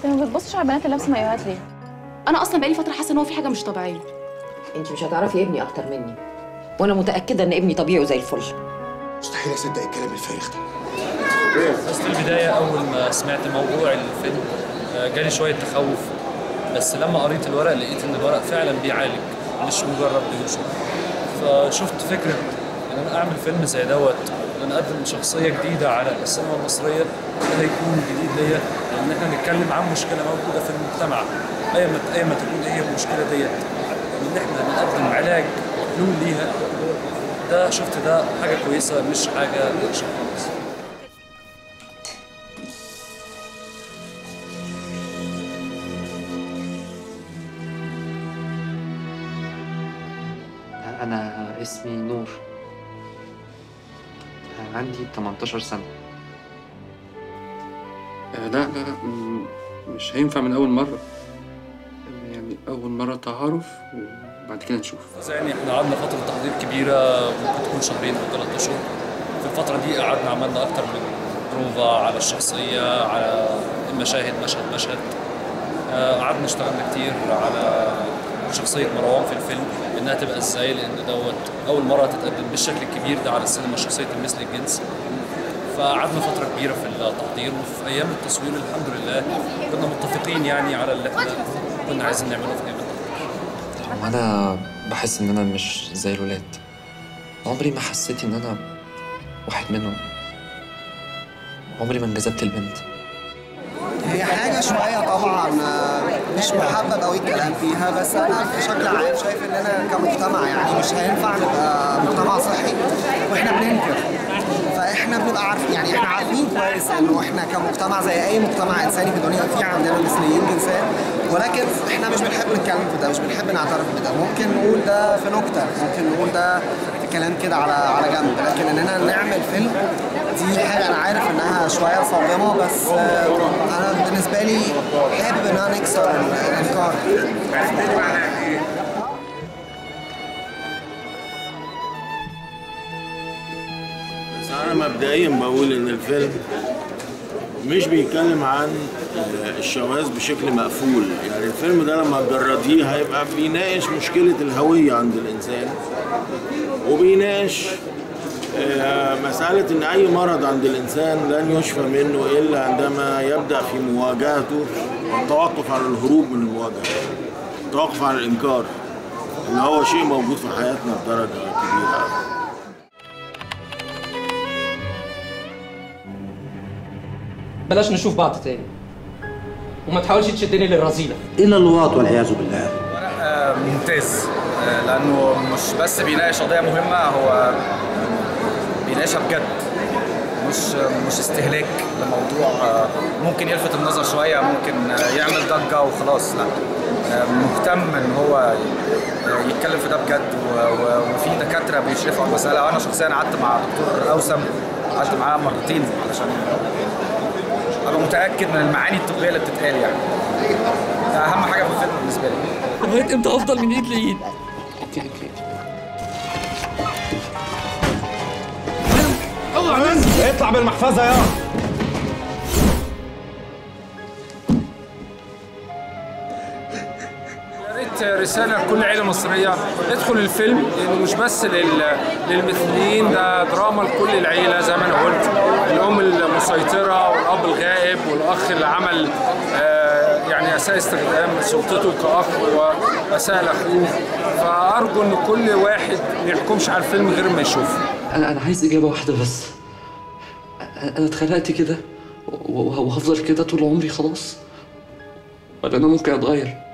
انت ما بتبصش على البنات اللي لابسه مايوهات ليه؟ انا اصلا بقالي فتره حاسه ان هو في حاجه مش طبيعيه. انت مش هتعرفي ابني اكتر مني، وانا متاكده ان ابني طبيعي وزي الفل. مستحيل اصدق الكلام الفارغ ده. بس في البدايه اول ما سمعت موضوع الفيلم جالي شويه تخوف، بس لما قريت الورق لقيت ان الورق فعلا بيعالج مش مجرد بيوصف. فشفت فكره ان انا اعمل فيلم زي دوت، ان انا اقدم شخصيه جديده على السينما المصريه، ده هيكون جديد ليا، ان احنا نتكلم عن مشكله موجوده في المجتمع ايا ما تكون ايه هي المشكله ديت، ان احنا نقدم علاج وحلول ليها. ده شفت ده حاجه كويسه مش حاجه وحشه خالص. أنا اسمي نور، عندي 18 سنة. لا مش هينفع من أول مرة، يعني أول مرة تعارف وبعد كده نشوف. يعني احنا قعدنا فترة تحضير كبيرة، ممكن تكون شهرين أو 3 أشهر. في الفترة دي قعدنا عملنا أكتر من بروفا على الشخصية، على المشاهد مشهد. قعدنا اشتغلنا كتير على شخصية مروان في الفيلم، إنها تبقى إزاي، لأن دوت أول مرة تتقدم بالشكل الكبير ده على السينما، شخصية مثل الجنس. فقعدنا فترة كبيرة في التحضير، وفي أيام التصوير الحمد لله كنا متفقين يعني على اللي احنا كنا عايزين نعمله في أيام التحضير. وأنا بحس إن أنا مش زي الولاد، عمري ما حسيت إن أنا واحد منهم، عمري ما انجذبت البنت. هي حاجة شوية طبعا مش محبب قوي الكلام فيها، بس أنا بشكل عام شايف إننا كمجتمع يعني مش هينفع نبقى مجتمع صحي وإحنا بننكر. فإحنا بنبقى عارفين، يعني إحنا عارفين كويس إنه إحنا كمجتمع زي أي مجتمع إنساني في الدنيا في عندنا مثليين جنسيا، ولكن إحنا مش بنحب نتكلم في ده، مش بنحب نعترف بده. ممكن نقول ده في نكتة، ممكن نقول ده في كلام كده على جنب، لكن إننا نعمل فيلم دي حاجة أنا عارف إنها شوية صادمة، بس أنا بالنسبة لي حابب إنها نكسر الإنكار. بس أنا مبدئيا بقول إن الفيلم مش بيتكلم عن الشواذ بشكل مقفول، يعني الفيلم ده لما تجرديه هيبقى بيناقش مشكلة الهوية عند الإنسان، وبيناقش مسألة إن أي مرض عند الإنسان لن يشفى منه إلا عندما يبدأ في مواجهته والتوقف عن الهروب من المواجهة، التوقف عن الإنكار، إن هو شيء موجود في حياتنا بدرجة كبيرة. بلاش نشوف بعض تاني، وما تحاولش تشدني للرذيلة. إلى اللواط والعياذ بالله. ورق ممتاز، لأنه مش بس بيناقش قضية مهمة، هو بيناقشها بجد، مش استهلاك لموضوع ممكن يلفت النظر شوية، ممكن يعمل ضجة وخلاص. لا، مهتم إن هو يتكلم في ده بجد، وفي دكاترة بيشرفوا على المسألة. وأنا شخصيا قعدت مع دكتور أوسم، قعدت معاه مرتين علشان أبقى متأكد من المعاني الطبية اللي بتتقال. يعني ده أهم حاجة في الفيلم بالنسبة لي. لغاية إمتى أفضل من إيد لإيد؟ اوكي اطلع بالمحفظة يا ريت رسالة لكل عيلة مصرية، ادخل الفيلم لأنه مش بس للمثليين، ده دراما لكل العيلة زي ما أنا قلت، الأم المسيطرة والأب الغائب والأخ اللي عمل يعني أساء استخدام سلطته كأخ وأساء لأخوه. فأرجو إن كل واحد ما يحكمش على الفيلم غير ما يشوفه. أنا عايز إجابة واحدة بس، أنا اتخلقت كده وهفضل كده طول عمري خلاص، ولا أنا ممكن أتغير؟